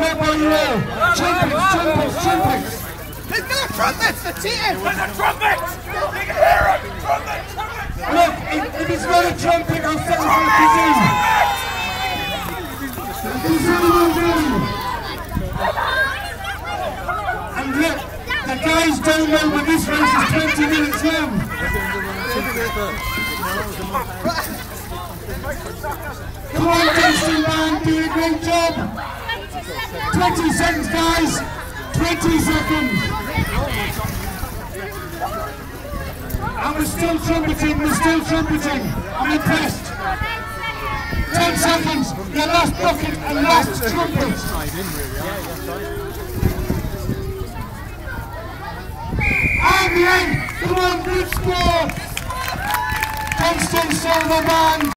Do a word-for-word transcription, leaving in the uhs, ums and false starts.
right by you all. Trumpets, trumpets, trumpets. There's no trumpets, the cheating! There's a trumpet! You can hear it! Trumpet! Trumpet! Look, if, if it's not a trumpet, I'll set it for a kazoo. Kazoo will do. And yet, the guys don't know when this race is twenty minutes long. Come on, Dixon man, do a great job. twenty seconds, guys. twenty seconds. And we're still trumpeting, we're still trumpeting. I'm impressed. ten seconds, your last bucket and last trumpet. And the end, come on, good score. Constant Silver Band.